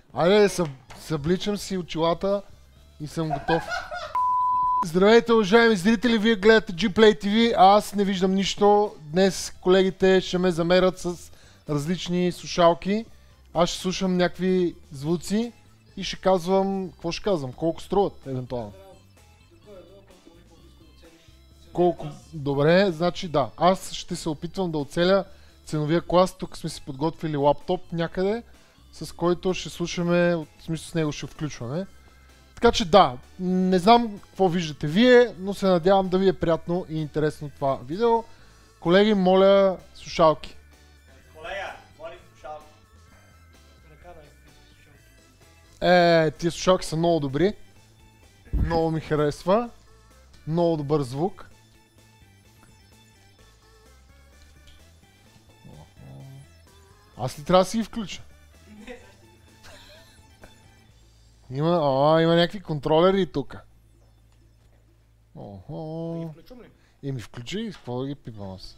Айде, събличам си очилата и съм готов. Здравейте, уважаеми зрители, вие гледате Gplay TV, а аз не виждам нищо. Днес колегите ще ме замерят с различни слушалки. Аз ще слушам някакви звуци и ще казвам, какво ще казвам, колко струват, евентуално. Колко? Добре, значи да. Аз ще се опитвам да оцеля ценовия клас. Тук сме си подготвили лаптоп някъде, с който ще слушаме, в смисъл с него ще включваме. Така че да, не знам какво виждате вие, но се надявам да ви е приятно и интересно това видео. Колеги, моля слушалки. Колега, моля слушалки. Тия слушалки са много добри. Много ми харесва. Много добър звук. Аз ли трябва да си ги включа? Има някакви контролери тук. Охо. Ми включи, с какво да ги пипам аз?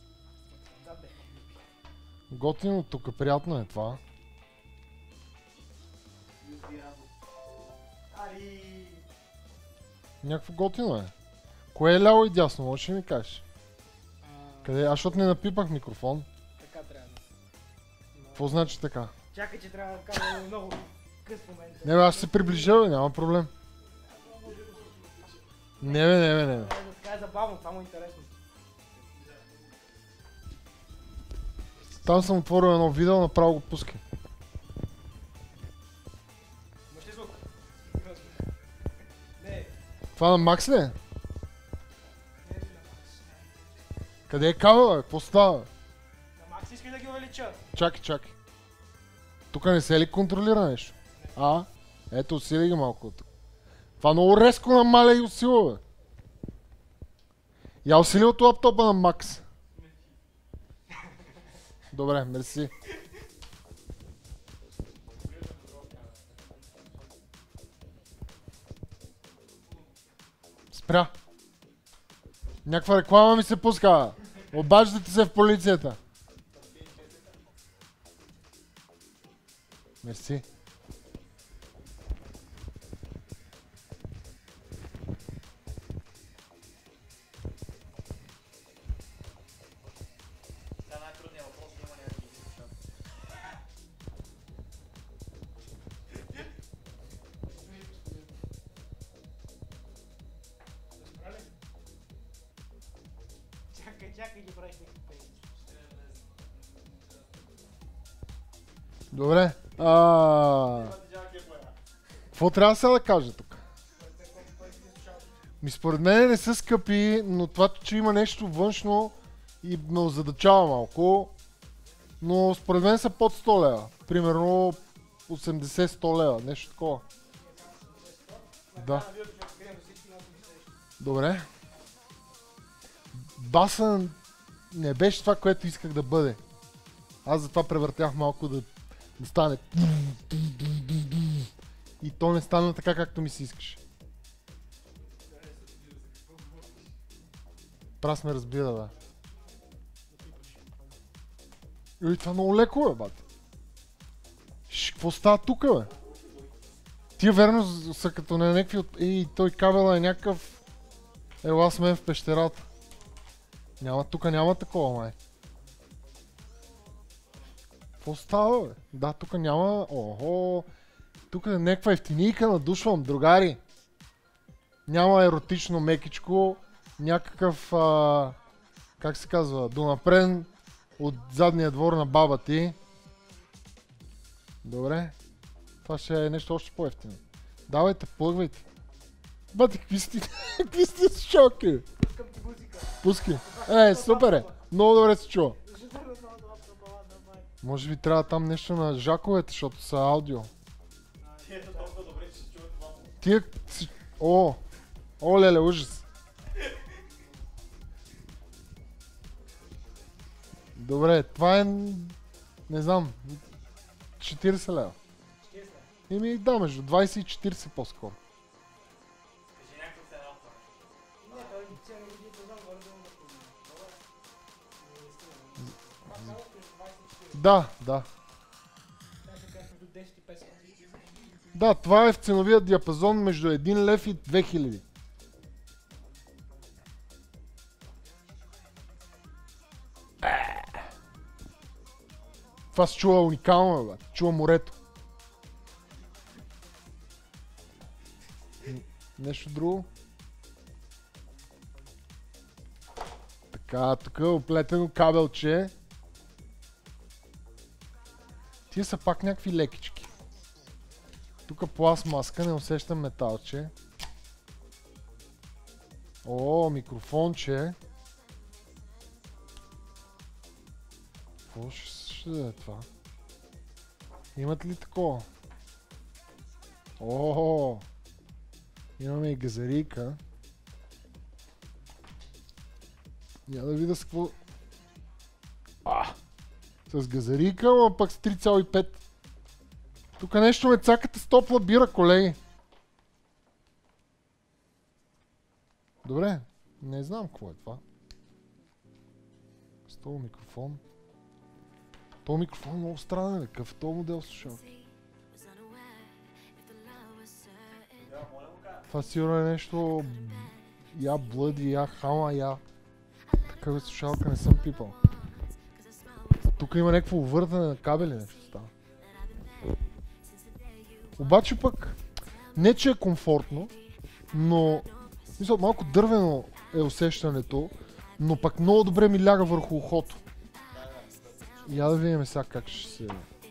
Готино тук, приятно е това. Някакво готино е. Кое е ляво и дясно, можеш ли ми кажеш? Къде? Аз защото не напипах микрофон. Така трябва да. Какво значи така? Чакай, че трябва да кажа много къс момент. Не бе, аз ще се приближа, бе, няма проблем. Не бе. Така е забавно, това му е интересно. Там съм отворил едно видео, направо го пускай. Имаш ли звук? Не. Това на Макс ли е? Не е на Макс. Къде е кабел, бе? Какво става? На Макс искаш да ги увелича? Чакай. Тук не се ли контролира нещо? Ето, усили ги малко тук. Това много резко намаля и усилва, бе. Я усили от лаптопа на Макс. Добре, мерси. Спря. Някаква реклама ми се пуска. Обаждате се в полицията. Мерси. Сега най-трудният въпрос има някакви слушалки. Чакай, ги правиш някакви. Добре. Какво трябва сега да кажа тук? Според мен не са скъпи, но това, че има нещо външно и ме озадачава малко. Но според мен са под 100 лева. Примерно 80-100 лева, нещо такова. Да. Добре. Баса не беше това, което исках да бъде. Аз затова превъртях малко да стане. И то не стана така, както ми се искаше. Прас ме разбира, бе. И това много леко, бе, бат. Какво става тук, бе? Тия верно са като на някакви от... той кабела е някакъв... Ела сме в пещерата. Тук няма такова, май. Какво става, бе? Да, тук няма... Охо! Тук е някаква ефтинийка надушвам, другари. Няма еротично мекичко. Някакъв... как се казва? Донапрен от задния двор на баба ти. Добре. Това ще е нещо още по-ефтино. Давайте, плъгвайте. Бати, какви сте шоки? Пускам ти музика. Пускай. Супер е. Много добре се чува. Може би трябва там нещо на жаковете, защото са аудио. Тия са толкова добре, че се чуват това. Тия си... О, леле, ужас. Добре, това е... Не знам. 40 лева. 40 лева? Да, между 20 и 40 по-скоро. Кажи някаква цена от това. Не, той ми цена не ги знам, горе-долу да. Да. Така ще кажеш между 10 и 50. Да, това е в ценовия диапазон между 1 лев и 2000. Това се чува уникално, бе. Чува морето. Нещо друго? Така, тук е оплетено кабелче. Тия са пак някакви лекички. Тук пластмаска, не усещам металче. О, микрофонче. Какво ще да е това? Имат ли такова? О, имаме и газарийка. Я да видя с какво... С газарийка, но пък с 3,5. Тук нещо ме цакате с топла бира, колеги. Добре, не знам какво е това. С този микрофон. Този микрофон е много странен, бе. Какъв е този модел слушалка? Това сигурно е нещо... Я блъди, я хама, я... Такава слушалка не съм пипал. Тук има някакво увъртане на кабели, нещо става. Обаче пък, не че е комфортно, но... Мисля, малко дървено е усещането, но пък много добре ми ляга върху ухото. Я да видим сега как ще се...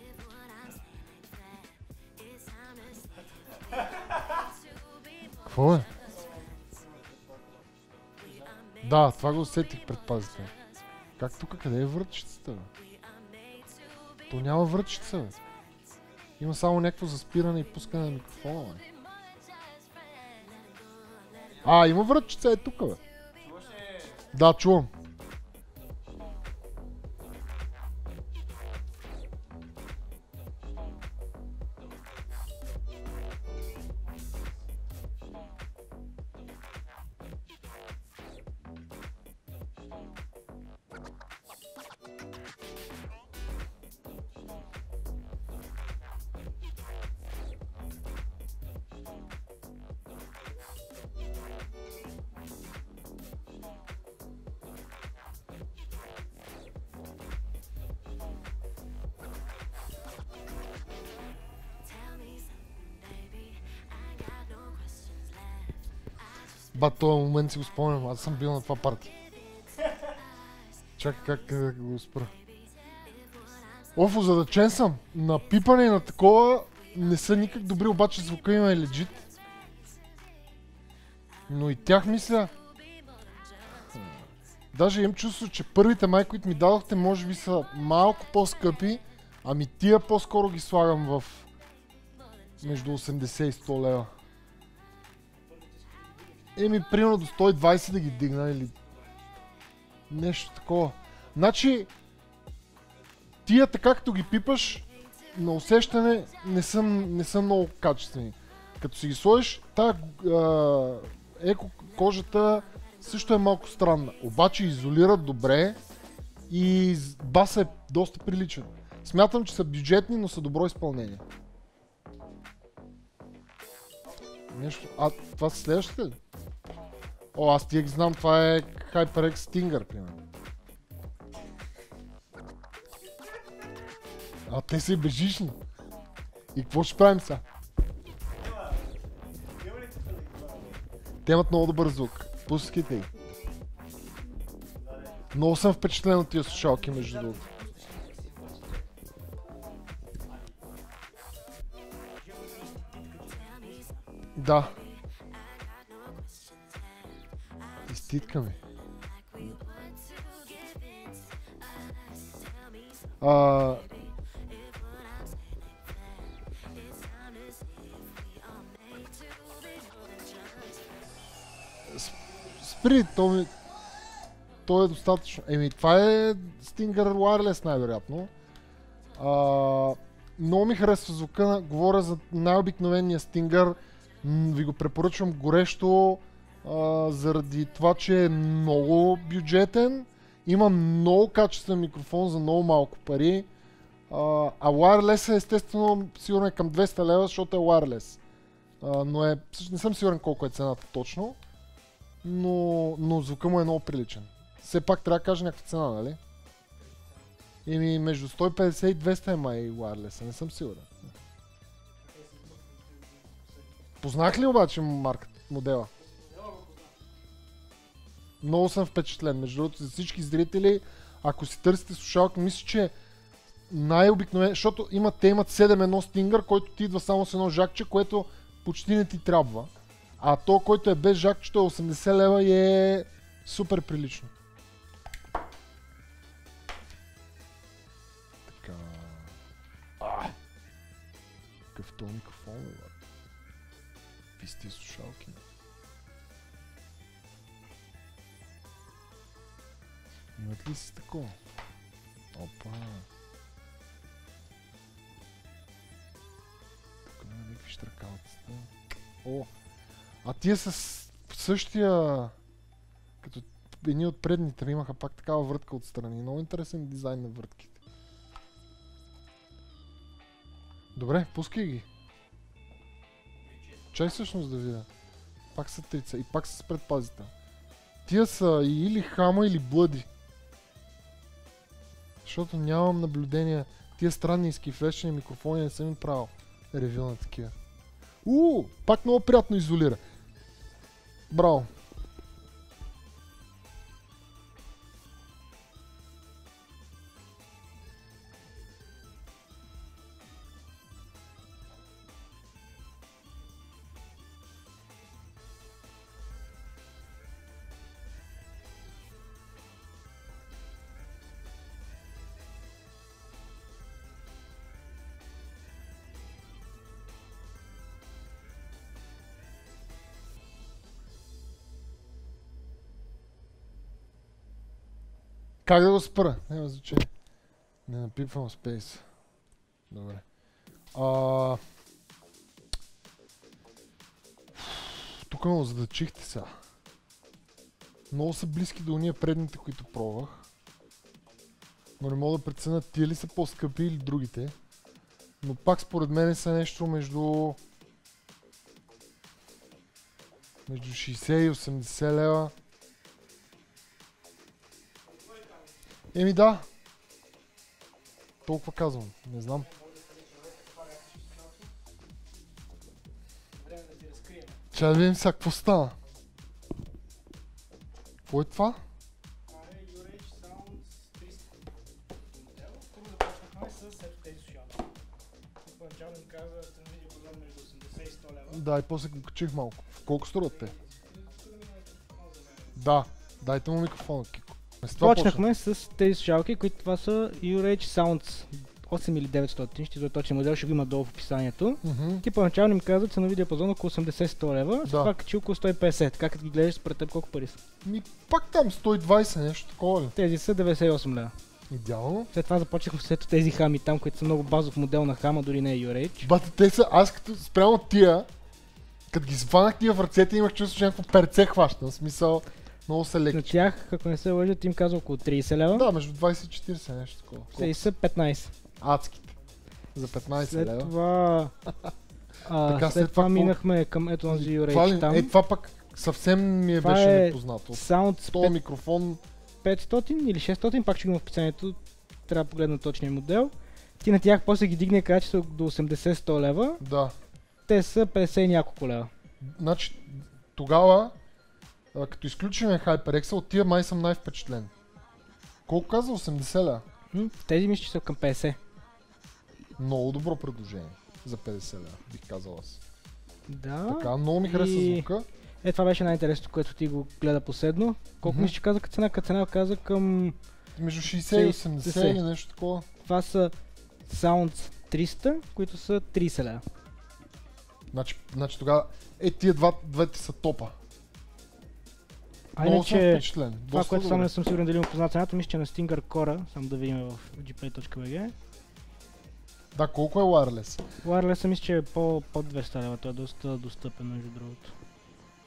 Какво е? Да, това го усетих, предпазите. Как тук, къде е врътчицата, бе? То няма врътчица, бе. Има само някакво заспиране и пускане на микрофона, бе. Има врътчица, е тук, бе. Да, чувам. Този момент си го спомням, аз съм бил на това парти. Чакай как да го спра. Офо, задачен съм. На пипане и на такова не са никак добри, обаче звука има е легит. Но и тях мисля... Даже имам чувство, че първите май, които ми дадохте, може би са малко по-скъпи, ами тия по-скоро ги слагам в между 80 и 100 лева. Примерно до 120 да ги дигна или нещо такова. Значи, тия така като ги пипаш, на усещане не са много качествени. Като си ги сложиш, тая еко кожата също е малко странна. Обаче изолират добре и баса е доста приличен. Смятам, че са бюджетни, но са добро изпълнение. Нещо... това са следващите ли? Аз тия ги знам, това е HyperX Stinger, примерно. Те са и бежични. И какво ще правим сега? Те имат много добър звук. Пускайте ги. Много съм впечатлен от тия слушалки, между другото. Да. Изтитка ми. Спри, то е достатъчно. Това е Stinger Wireless най-вероятно. Много ми харесва звука, говоря за най-обикновения Stinger. Ви го препоръчвам горещо, заради това, че е много бюджетен. Има много качествен микрофон за много малко пари. А wireless е естествено сигурно е към 200 лева, защото е wireless. Но всъщност не съм сигурен колко е цената точно, но звука му е много приличен. Все пак трябва да кажа някаква цена, нали? Ими между 150 и 200 е май wireless, не съм сигурен. Познах ли обаче модела? Много съм впечатлен. Между другото, за всички зрители, ако си търсите слушалка, мисля, че най-обикновен, защото те имат 7.1 Stinger, който ти идва само с едно жакче, което почти не ти трябва. А то, който е без жакчето, е 80 лева и е супер прилично. Така. Какъв то микрофон, бе? Какви сте слушалки? Имат ли си такова? Опа! Тук има някакви щракалците. О! А тия с същия... Като едни от предните имаха пак такава въртка отстрани. Много интересен дизайн на въртките. Добре, пускай ги. Чай всъщност да видя. Пак са трица и пак са с предпазите. Тия са или хама, или блъди. Защото нямам наблюдения. Тия странни изкифлещени микрофони не съм им правил ревю на такива. Пак много приятно изолира. Браво. Как да го спра? Няма значение. Не напипвам Space. Добре. Тук ме задачихте сега. Много са близки до уния предните, които пробвах. Но не мога да преценя тия ли са по-скъпи или другите. Но пак според мен са нещо между 60 и 80 лева. Еми да. Толкова казвам. Не знам. Чай да видим сега какво стана. Какво е това? Това е URH Sounds 300 модел. Първо започнахме с ето тези слушалки. Първоначално ми каза ценовия пазар между 80 и 100 лева. Да, и после го качих малко. Колко струват те? Да, дайте му микрофона, Кико. Почнахме с тези слушалки, които това са URH Sounds 8900, ще излезе точен модел, ще го има долу в описанието. Ти първоначално ми каза ценови диапазон около 80-100 лева, Да. това качи около 150, така като ги гледаш според теб колко пари са. Пак там 120, нещо такова ли? Тези са 98 лева. Идеално. След това започнахме с ето тези хами там, които са много базов модел на хама, дори не е URH. Бате, те са, аз като спрямо тия, като ги сванах тия в ръцете, имах чувство, че някакво перце хващам. В смисъл, много са На леки. тях, ако не се лъжат, им казва около 30 лева. Да, между 20 и 40, нещо такова. Тези са 15. Адските. За 15 След лева. това... Така, след това какво? минахме към ето този Това, URH там. това пък съвсем ми Това беше е непознато. Sounds Този микрофон, 500 или 600, пак ще го има в описанието, трябва да погледна точния модел. Ти на тях после ги дигне качество до 80-100 лева, да. те са 50 и няколко лева. Значи, тогава, като изключим HyperX, от тия май съм най-впечатлен. Колко каза? 80 лева? Тези мисля, че са към 50. Много добро предложение за 50 лева, бих казал аз. Да. Така, много ми хареса И- звука. Това беше най-интересното, което ти го гледа последно. Колко мисля, че каза като цена? Като цена каза към... Между 60 и 80 или нещо такова. Това са Sounds 300, които са 30 лева. Значи тогава, тия двете са топа. А Много съм иначе, впечатлен. това, Доста което само добре. не съм сигурен дали има познат цената, мисля, че на Stinger Core, само да видим в gplay.bg. Да, колко е wireless? Wireless мисля, че е под 200 лева, той е доста достъпен между другото.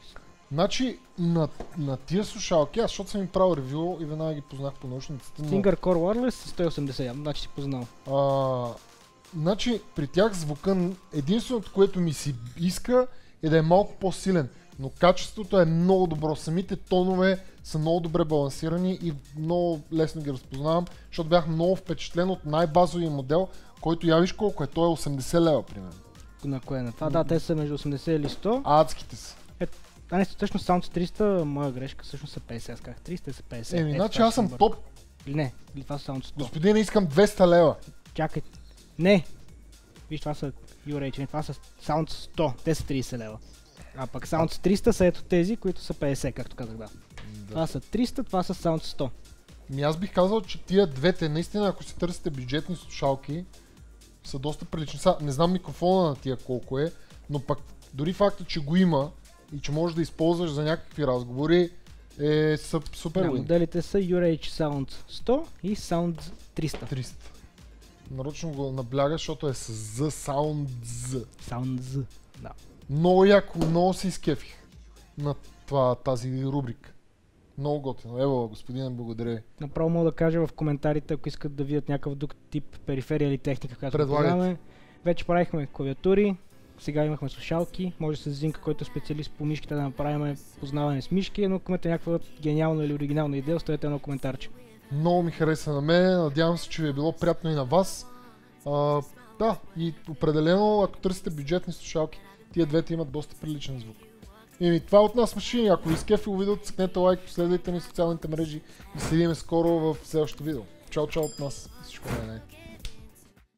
Значи на тия слушалки, аз защото съм им правил ревю и веднага ги познах по наушниците. Stinger Core Wireless 180, значи си познал. Значи при тях звука, единственото, което ми се иска е да е малко по-силен, но качеството е много добро. Самите тонове са много добре балансирани и много лесно ги разпознавам, защото бях много впечатлен от най-базовия модел, който я виж колко е, той е 80 лева примерно. На кое на това? Да, те са между 80 или 100. Адските са. Не, всъщност Sounds 300, моя грешка, всъщност са 50, аз казах 300 са 50. Значи аз съм топ. Или не, или това са Sounds 100. Господин, искам 200 лева. Чакай. Не! Виж, това са URH, това са Sounds 100, те са 30 лева. А пък Sounds 300 са ето тези, които са 50, както казах, да. Това са 300, това са Sounds 100. Аз бих казал, че тия двете, наистина, ако си търсите бюджетни слушалки, са доста прилични. Не знам микрофона на тия колко е, но пък дори факта, че го има и че можеш да използваш за някакви разговори е супер Да, win. моделите са URH Sounds 100 и Sounds 300. 300. Нарочно го набляга, защото е с Z, Sounds. Sounds, да. Много яко, много се изкефих на тази рубрика. Много готино. Ево, господине, благодаря ви. Направо мога да кажа в коментарите, ако искат да видят някакъв друг тип периферия или техника, която Предлагайте. познаваме. Вече правихме клавиатури, сега имахме слушалки, може с Зинка, който е специалист по мишките, да направим познаване с мишки, но ако имате някаква гениална или оригинална идея, оставете едно коментарче. Много ми хареса на мен, надявам се, че ви е било приятно и на вас. Да, и определено, ако търсите бюджетни слушалки, тия двете имат доста приличен звук. И това е от нас машини. Ако ви скефило видеото, цъкнете лайк, последвайте ни в социалните мрежи и се видим скоро в следващото видео. Чао, чао от нас. Всичко най-най.